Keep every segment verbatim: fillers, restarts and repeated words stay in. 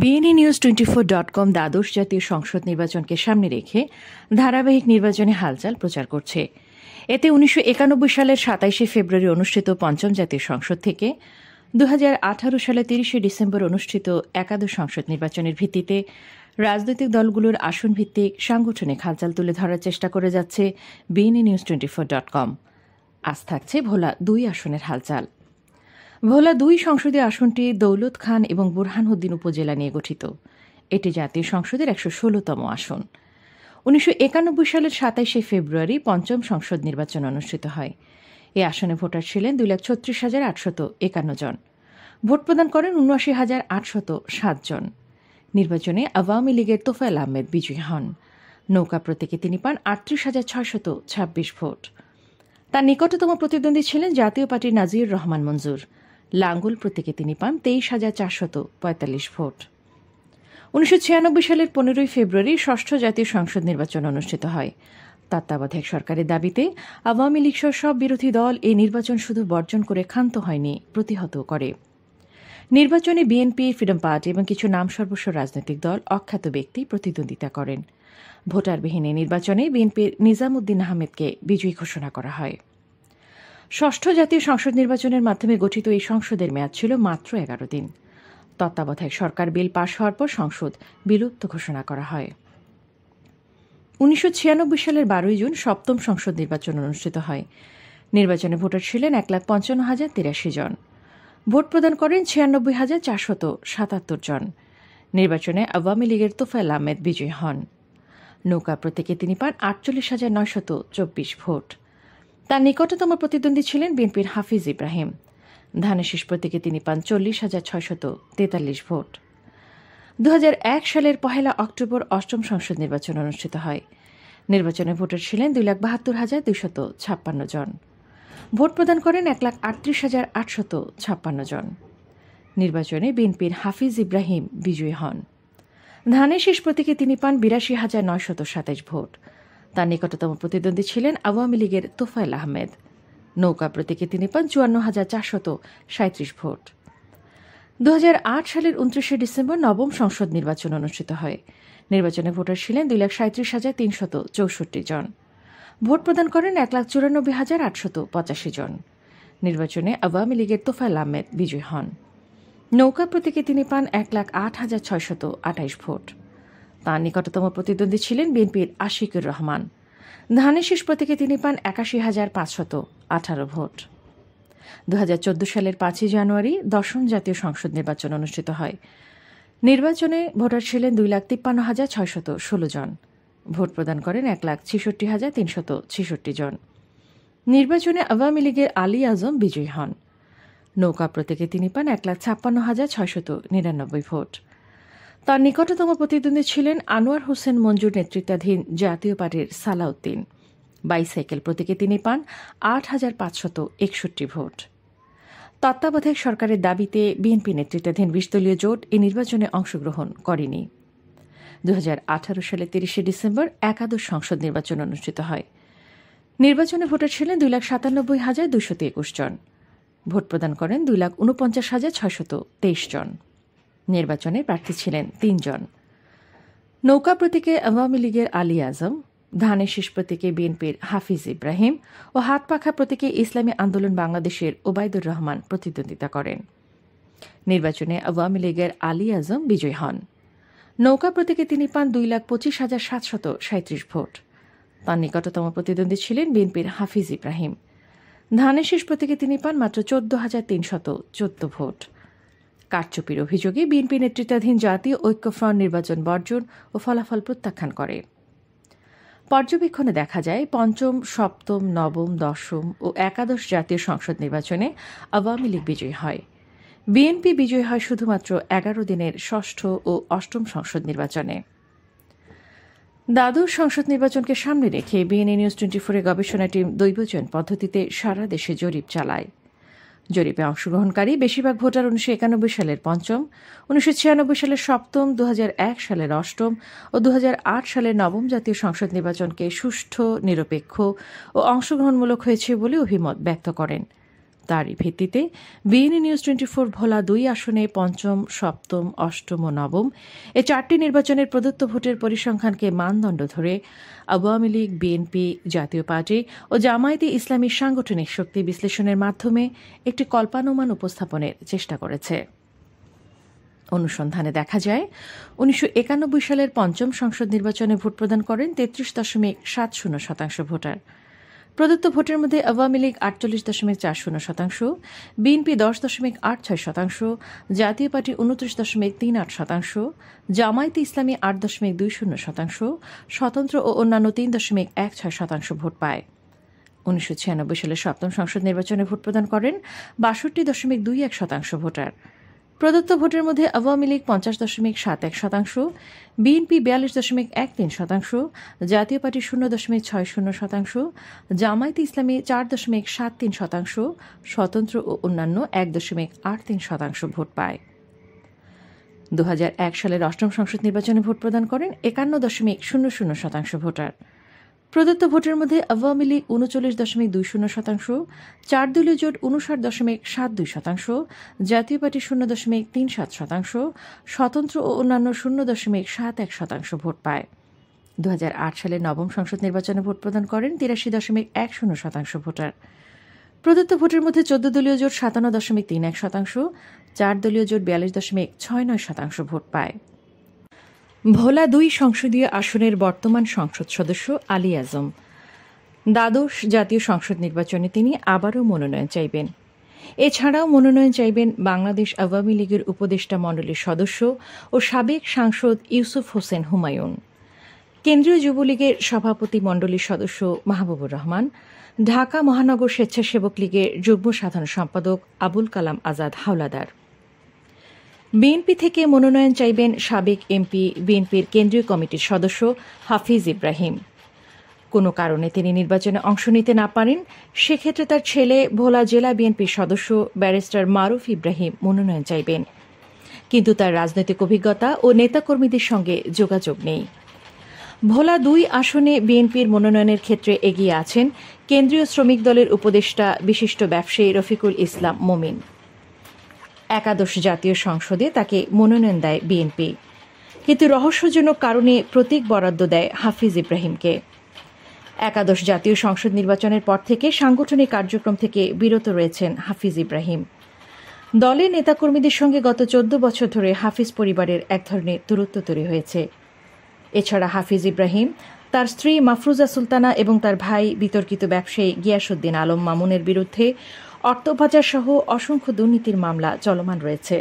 BNA news twenty four dot com দ্বাদশ জাতীয় সংসদ নির্বাচনকে সামনে রেখে ধারাবাহিক নির্বাচনে হালচাল প্রচার করছে। এতে উনিশশো একানব্বই সালের সাতাইশে ফেব্রুয়ারি অনুষ্ঠিত পঞ্চম জাতীয় সংসদ থেকে দু হাজার আঠারো সালে তিরিশে ডিসেম্বর অনুষ্ঠিত একাদশ সংসদ নির্বাচনের ভিত্তিতে রাজনৈতিক দলগুলোর আসন ভিত্তিক সাংগঠনিক হালচাল তুলে ধরার চেষ্টা করে যাচ্ছে BNA news twenty four dot com. আজ থাকছে ভোলা দুই আসনের হালচাল। ভোলা দুই সংসদীয় আসনটি দৌলত খান এবং বুরহানউদ্দিন উপজেলা নিয়ে গঠিত। এটি জাতীয় সংসদের একশো ষোলতম আসন। উনিশশো একানব্বই সালের সাতাইশে ফেব্রুয়ারি পঞ্চম সংসদ নির্বাচন অনুষ্ঠিত হয়। এই আসনে ভোটার ছিলেন দুই লাখ ছত্রিশ হাজার আটশত একান্ন জন। ভোট প্রদান করেন উনআশি হাজার আটশত সাত জন। নির্বাচনে আওয়ামী লীগের তোফায়েল আহমেদ বিজয়ী হন। নৌকা প্রতীকে তিনি পান আটত্রিশ হাজার ছয়শত ছাব্বিশ ভোট। তার নিকটতম প্রতিদ্বন্দ্বী ছিলেন জাতীয় পার্টির নাজির রহমান মঞ্জুর। লাঙ্গল প্রতীকে তিনি পান তেইশ হাজার চারশত পঁয়তাল্লিশ ভোট। উনিশশো ছিয়ানব্বই সালের পনেরোই ফেব্রুয়ারি ষষ্ঠ জাতীয় সংসদ নির্বাচন অনুষ্ঠিত হয়। তত্ত্বাবধায়ক সরকারের দাবিতে আওয়ামী লীগ সহ সব বিরোধী দল এই নির্বাচন শুধু বর্জন করে ক্ষান্ত হয়নি, প্রতিহত করে। নির্বাচনে বিএনপি, ফ্রিডম পার্টি এবং কিছু নামসর্বস্ব রাজনৈতিক দল, অখ্যাত ব্যক্তি প্রতিদ্বন্দ্বিতা করেন। ভোটারবিহীন এই নির্বাচনে বিএনপির নিজামুদ্দিন আহমেদকে বিজয়ী ঘোষণা করা হয়। ষষ্ঠ জাতীয় সংসদ নির্বাচনের মাধ্যমে গঠিত এই সংসদের মেয়াদ ছিল মাত্র এগারো দিন। তত্ত্বাবধায়ক সরকার বিল পাশ হওয়ার পর সংসদ বিলুপ্ত ঘোষণা করা হয়। উনিশশো ছিয়ানব্বই সালের বারোই জুন সপ্তম সংসদ নির্বাচন অনুষ্ঠিত হয়। নির্বাচনে ভোটার ছিলেন এক লাখ পঞ্চান্ন হাজার তিরাশি জন। ভোট প্রদান করেন ছিয়ানব্বই হাজার চারশত সাতাত্তর জন। নির্বাচনে আওয়ামী লীগের তোফায়েল আহমেদ বিজয়ী হন। নৌকা প্রতীকে তিনি পান আটচল্লিশ হাজার নয়শত চব্বিশ ভোট। তার নিকটতম প্রতিদ্বন্দ্বী ছিলেন বিএনপির হাফিজ ইব্রাহিম। ধানের শীষ প্রতীকে তিনি পান চল্লিশ হাজার ছয়শত তেতাল্লিশ ভোট। দু হাজার এক সালের পহেলা অক্টোবর অষ্টম সংসদ নির্বাচন অনুষ্ঠিত হয়। নির্বাচনে ভোটার ছিলেন দুই লাখ বাহাত্তর হাজার দুইশত ছাপ্পান্ন জন। ভোট প্রদান করেন এক লাখ আটত্রিশ হাজার আটশত ছাপ্পান্ন জন। নির্বাচনে বিএনপির হাফিজ ইব্রাহিম বিজয়ী হন। ধানের শীষ প্রতীকে তিনি পান বিরাশি হাজার নয়শত সাতাইশ ভোট। তার নিকটতম প্রতিদ্বন্দ্বী ছিলেন আওয়ামী লীগের তোফায়েল আহমেদ। নৌকা প্রতীকে তিনি পান চুয়ান্ন হাজার চারশত সাঁত্রিশ ভোট। দু হাজার আট সালের উনত্রিশে ডিসেম্বর নবম সংসদ নির্বাচন অনুষ্ঠিত হয়। নির্বাচনে ভোটার ছিলেন দুই লাখ সাঁত্রিশ হাজার তিনশত চৌষট্টি জন। ভোট প্রদান করেন এক লাখ চুরানব্বই হাজার আটশত পঁচাশি জন। নির্বাচনে আওয়ামী লীগের তোফায়েল আহমেদ বিজয়ী হন। নৌকা প্রতীকে তিনি পান এক লাখ আট হাজার ছয়শত আঠাইশ ভোট। তাঁর নিকটতম প্রতিদ্বন্দ্বী ছিলেন বিএনপির আশিকুর রহমান। ধানের শীষ প্রতীকে তিনি পান একাশি হাজার পাঁচশত আঠারো ভোট। দু হাজার চোদ্দ সালের পাঁচই জানুয়ারি দশম জাতীয় সংসদ নির্বাচন অনুষ্ঠিত হয়। নির্বাচনে ভোটার ছিলেন দুই লাখ তিপ্পান্ন হাজার ছয়শত ষোলো জন। ভোট প্রদান করেন এক লাখ ছেষট্টি হাজার তিনশত ছেষট্টি জন। নির্বাচনে আওয়ামী লীগের আলী আজম বিজয়ী হন। নৌকা প্রতীকে তিনি পান এক লাখ ছাপ্পান্ন হাজার ছয়শত নিরানব্বই ভোট। তার নিকটতম প্রতিদ্বন্দ্বী ছিলেন আনোয়ার হোসেন মঞ্জুর নেতৃত্বাধীন জাতীয় পার্টির সালাউদ্দিন। বাইসাইকেল প্রতীকে তিনি পান আট হাজার পাঁচশত একষট্টি ভোট। তত্ত্বাবধায়ক সরকারের দাবিতে বিএনপি নেতৃত্বাধীন বিশ দলীয় জোট এই নির্বাচনে অংশগ্রহণ করেনি। দু হাজার আঠারো সালের তিরিশে ডিসেম্বর একাদশ সংসদ নির্বাচন অনুষ্ঠিত হয়। নির্বাচনে ভোটার ছিলেন দুই লাখ সাতানব্বই হাজার দুইশত একুশ জন। ভোট প্রদান করেন দুই লাখ উনপঞ্চাশ হাজার ছয়শত তেইশ জন। নির্বাচনে প্রার্থী ছিলেন তিনজন। নৌকা প্রতীকে আওয়ামী লীগের আলী আজম, ধানের শীষ প্রতীকে বিএনপির হাফিজ ইব্রাহিম ও হাত পাখা প্রতীকে ইসলামী আন্দোলন বাংলাদেশের ওবায়দুর রহমান প্রতিদ্বন্দ্বিতা করেন। নির্বাচনে আওয়ামী লীগের আলী আজম বিজয়ী হন। নৌকা প্রতীকে তিনি পান দুই লাখ পঁচিশ হাজার সাতশত সাঁত্রিশ ভোট। তার নিকটতম প্রতিদ্বন্দ্বী ছিলেন বিএনপির হাফিজ ইব্রাহিম। ধানের শীষ প্রতীকে তিনি পান মাত্র চোদ্দ হাজার তিনশত চোদ্দ ভোট। কারচুপির অভিযোগে বিএনপি নেতৃত্বাধীন জাতীয় ঐক্যফ্রন্ট নির্বাচন বর্জন ও ফলাফল প্রত্যাখ্যান করে। পর্যবেক্ষণে দেখা যায় পঞ্চম, সপ্তম, নবম, দশম ও একাদশ জাতীয় সংসদ নির্বাচনে আওয়ামী লীগ বিজয়ী হয়। বিএনপি বিজয়ী হয় শুধুমাত্র এগারো দিনের ষষ্ঠ ও অষ্টম সংসদ নির্বাচনে। দ্বাদশ সংসদ নির্বাচনকে সামনে রেখে বিএনএ নিউজ টোয়েন্টি ফোরের গবেষণা টিম দৈবচয়ন পদ্ধতিতে সারা দেশে জরিপ চালায়। জরিপে অংশগ্রহণকারী বেশিরভাগ ভোটার উনিশশো একানব্বই সালের পঞ্চম, উনিশশো ছিয়ানব্বই সালের সপ্তম, দু হাজার এক সালের অষ্টম ও দু হাজার আট সালের নবম জাতীয় সংসদ নির্বাচনকে সুষ্ঠু, নিরপেক্ষ ও অংশগ্রহণমূলক হয়েছে বলে অভিমত ব্যক্ত করেন। তারই ভিত্তিতে BNA news twenty four Bhola দুই আসনে পঞ্চম, সপ্তম, অষ্টম ও নবম এ চারটি নির্বাচনের প্রদত্ত ভোটের পরিসংখ্যানকে মানদণ্ড ধরে Awami league, BNP, Jatiya party ও জামায়াতে ইসলামীর সাংগঠনিক শক্তি বিশ্লেষণের মাধ্যমে একটি কল্পানুমান উপস্থাপনের চেষ্টা করেছে। অনুসন্ধানে দেখা যায়, উনিশশো একানব্বই সালের পঞ্চম সংসদ নির্বাচনে ভোট প্রদান করেন তেত্রিশ দশমিক সাত শূন্য শতাংশ ভোটার। প্রদত্ত ভোটের মধ্যে আওয়ামী লীগ আটচল্লিশ দশমিক চার শূন্য শতাংশ, বিএনপি দশ দশমিক আট ছয় শতাংশ, জাতীয় পার্টি উনত্রিশ দশমিক তিন আট শতাংশ, জামায়াতে ইসলামী আট দশমিক দুই শূন্য শতাংশ, স্বতন্ত্র ও অন্যান্য তিন দশমিক এক ছয় শতাংশ ভোট পায়। উনিশশো ছিয়ানব্বই সালের সপ্তম সংসদ নির্বাচনে ভোট প্রদান করেন বাষট্টি দশমিক দুই এক শতাংশ ভোটার। প্রদত্ত ভোটের মধ্যে আওয়ামী লীগ পঞ্চাশ দশমিক সাত এক শতাংশ, বিএনপি বিয়াল্লিশ দশমিক এক তিন শতাংশ, জাতীয় পার্টি শূন্য দশমিক ছয় শূন্য শতাংশ, জামায়াতে ইসলামী চার দশমিক সাত তিন শতাংশ, স্বতন্ত্র ও অন্যান্য এক দশমিক আট তিন শতাংশ ভোট পায়। দু হাজার এক সালের অষ্টম সংসদ নির্বাচনে ভোট প্রদান করেন একান্ন দশমিক শূন্য শূন্য শতাংশ ভোটার। প্রদত্ত ভোটের মধ্যে আওয়ামী লীগ উনচল্লিশ দশমিক দুই শূন্য শতাংশ, চার দলীয় জোট উনষাট দশমিক সাত দুই শতাংশ, জাতীয় পার্টি শূন্য দশমিক তিন সাত শতাংশ, স্বতন্ত্র ও অন্যান্য শূন্য দশমিক সাত এক শতাংশ ভোট পায়। দু হাজার আট সালের নবম সংসদ নির্বাচনে ভোট প্রদান করেন তিরাশি দশমিক এক শূন্য শতাংশ ভোটার। প্রদত্ত ভোটের মধ্যে চোদ্দ দলীয় জোট সাতান্ন দশমিক তিন এক শতাংশ, চার দলীয় জোট বিয়াল্লিশ দশমিক ছয় নয় শতাংশ ভোট পায়। ভোলা দুই সংসদীয় আসনের বর্তমান সংসদ সদস্য আলী আজম দ্বাদশ জাতীয় সংসদ নির্বাচনে তিনি আবারও মনোনয়ন চাইবেন। এছাড়াও মনোনয়ন চাইবেন বাংলাদেশ আওয়ামী লীগের উপদেষ্টা মণ্ডলীর সদস্য ও সাবেক সাংসদ ইউসুফ হোসেন হুমায়ুন, কেন্দ্রীয় যুবলীগের সভাপতি মণ্ডলীর সদস্য মাহবুবুর রহমান, ঢাকা মহানগর স্বেচ্ছাসেবক লীগের যুগ্ম সাধারণ সম্পাদক আবুল কালাম আজাদ হাওলাদার। বিএনপি থেকে মনোনয়ন চাইবেন সাবেক এমপি, বিএনপির কেন্দ্রীয় কমিটির সদস্য হাফিজ ইব্রাহিম। কোনো কারণে তিনি নির্বাচনে অংশ নিতে না পারেন, সেক্ষেত্রে তার ছেলে ভোলা জেলা বিএনপির সদস্য ব্যারিস্টার মারুফ ইব্রাহিম মনোনয়ন চাইবেন, কিন্তু তার রাজনৈতিক অভিজ্ঞতা ও নেতাকর্মীদের সঙ্গে যোগাযোগ নেই। ভোলা দুই আসনে বিএনপির মনোনয়নের ক্ষেত্রে এগিয়ে আছেন কেন্দ্রীয় শ্রমিক দলের উপদেষ্টা বিশিষ্ট ব্যবসায়ী রফিকুল ইসলাম মোমিন। একাদশ জাতীয় সংসদে তাকে মনোনয়ন দেয় বিএনপি, কিন্তু রহস্যজনক কারণে প্রতীক বরাদ্দ দেয় হাফিজ ইব্রাহিমকে। একাদশ জাতীয় সংসদ নির্বাচনের পর থেকে সাংগঠনিক কার্যক্রম থেকে বিরত রয়েছেন হাফিজ ইব্রাহিম। দলের নেতাকর্মীদের সঙ্গে গত চোদ্দ বছর ধরে হাফিজ পরিবারের এক ধরনের দূরত্ব তৈরি হয়েছে। এছাড়া হাফিজ ইব্রাহিম, তার স্ত্রী মাফরুজা সুলতানা এবং তার ভাই বিতর্কিত ব্যবসায়ী গিয়াসউদ্দিন আলম মামুনের বিরুদ্ধে অর্থ পাচার সহ অসংখ্য দুর্নীতির মামলা চলমান রয়েছে।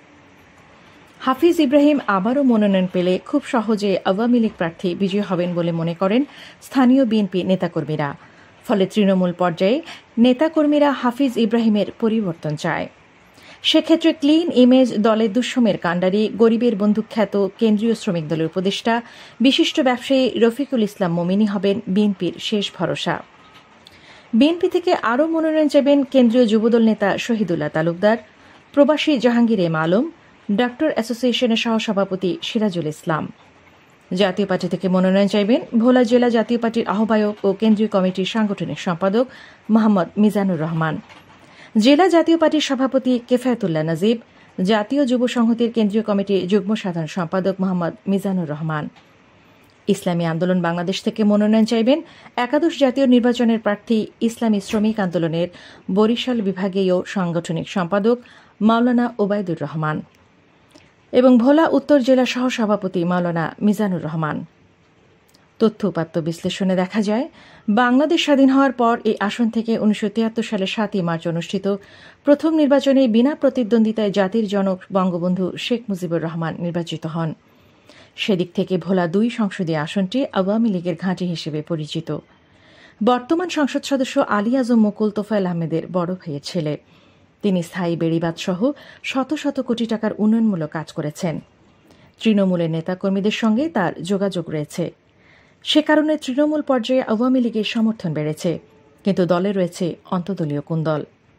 হাফিজ ইব্রাহিম আবারও মনোনয়ন পেলে খুব সহজে আওয়ামী লীগ প্রার্থী বিজয়ী হবেন বলে মনে করেন স্থানীয় বিএনপি নেতাকর্মীরা। ফলে তৃণমূল পর্যায়ে নেতাকর্মীরা হাফিজ ইব্রাহিমের পরিবর্তন চায়। সেক্ষেত্রে ক্লিন ইমেজ দলের দুঃসময়ের কাণ্ডারি, গরিবের বন্ধুখ্যাত কেন্দ্রীয় শ্রমিক দলের উপদেষ্টা বিশিষ্ট ব্যবসায়ী রফিকুল ইসলাম মোমিনী হবেন বিএনপির শেষ ভরসা। বিএনপি থেকে আরও মনোনয়ন চাইবেন কেন্দ্রীয় যুবদল নেতা শহীদুল্লাহ তালুকদার, প্রবাসী জাহাঙ্গীর এম আলম, ডাক্তার অ্যাসোসিয়েশনের সহসভাপতি সিরাজুল ইসলাম। জাতীয় পার্টি থেকে মনোনয়ন চাইবেন ভোলা জেলা জাতীয় পার্টির আহ্বায়ক ও কেন্দ্রীয় কমিটির সাংগঠনিক সম্পাদক মোহাম্মদ মিজানুর রহমান, জেলা জাতীয় পার্টির সভাপতি কেফায়েতুল্লাহ নাজিব, জাতীয় যুব সংহতির কেন্দ্রীয় কমিটির যুগ্ম সাধারণ সম্পাদক মোহাম্মদ মিজানুর রহমান। ইসলামী আন্দোলন বাংলাদেশ থেকে মনোনয়ন চাইবেন একাদশ জাতীয় নির্বাচনের প্রার্থী ইসলামী শ্রমিক আন্দোলনের বরিশাল বিভাগীয় সাংগঠনিক সম্পাদক মাওলানা ওবায়দুর রহমান এবং ভোলা উত্তর জেলা সহসভাপতি মাওলানা মিজানুর রহমান। তথ্য উপাত্ত বিশ্লেষণে দেখা যায়, বাংলাদেশ স্বাধীন হওয়ার পর এই আসন থেকে উনিশশো তিয়াত্তর সালের সাতই মার্চ অনুষ্ঠিত প্রথম নির্বাচনে বিনা প্রতিদ্বন্দ্বিতায় জাতির জনক বঙ্গবন্ধু শেখ মুজিবুর রহমান নির্বাচিত হন। সেদিক থেকে ভোলা দুই সংসদীয় আসনটি আওয়ামী লীগের ঘাঁটি হিসেবে পরিচিত। বর্তমান সংসদ সদস্য আলী আজম মুকুল তোফায়েল আহমেদের বড় ভাইয়ের ছেলে। তিনি স্থায়ী বেড়িবাঁধ সহ শত শত কোটি টাকার উন্নয়নমূলক কাজ করেছেন। তৃণমূলের নেতাকর্মীদের সঙ্গে তার যোগাযোগ রয়েছে। সে কারণে তৃণমূল পর্যায়ে আওয়ামী লীগের সমর্থন বেড়েছে, কিন্তু দলে রয়েছে অন্তদলীয় কুন্দল।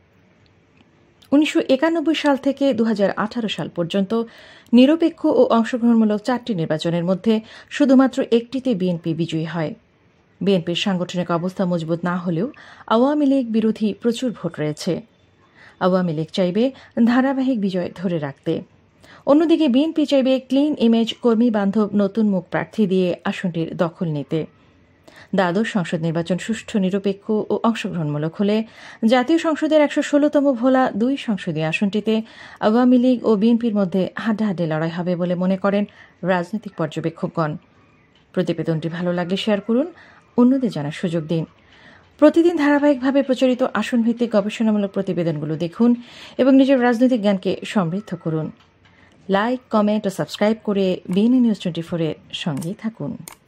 উনিশশো একানব্বই সাল থেকে দু হাজার আঠারো সাল পর্যন্ত নিরপেক্ষ ও অংশগ্রহণমূলক চারটি নির্বাচনের মধ্যে শুধুমাত্র একটিতে বিএনপি বিজয়ী হয়। বিএনপির সাংগঠনিক অবস্থা মজবুত না হলেও আওয়ামী লীগ বিরোধী প্রচুর ভোট রয়েছে। আওয়ামী লীগ চাইবে ধারাবাহিক বিজয় ধরে রাখতে। অন্যদিকে বিএনপি চাইবে ক্লিন ইমেজ কর্মী বান্ধব নতুন মুখ প্রার্থী দিয়ে আসনটির দখল নিতে। দ্বাদশ সংসদ নির্বাচন সুষ্ঠু, নিরপেক্ষ ও অংশগ্রহণমূলক হলে জাতীয় সংসদের একশো ষোলতম ভোলা দুই সংসদীয় আসনটিতে আওয়ামী লীগ ও বিএনপির মধ্যে হাড্ডাহাড্ডি লড়াই হবে বলে মনে করেন রাজনৈতিক পর্যবেক্ষকগণ। প্রতিবেদনটি ভালো লাগলে শেয়ার করুন, অন্যদের জানার সুযোগ দিন। প্রতিদিন ধারাবাহিকভাবে প্রচারিত আসনভিত্তিক গবেষণামূলক প্রতিবেদনগুলো দেখুন এবং নিজের রাজনৈতিক জ্ঞানকে সমৃদ্ধ করুন। লাইক, কমেন্ট ও সাবস্ক্রাইব করে বিএনএ নিউজ টোয়েন্টি ফোর এর সঙ্গেই থাকুন।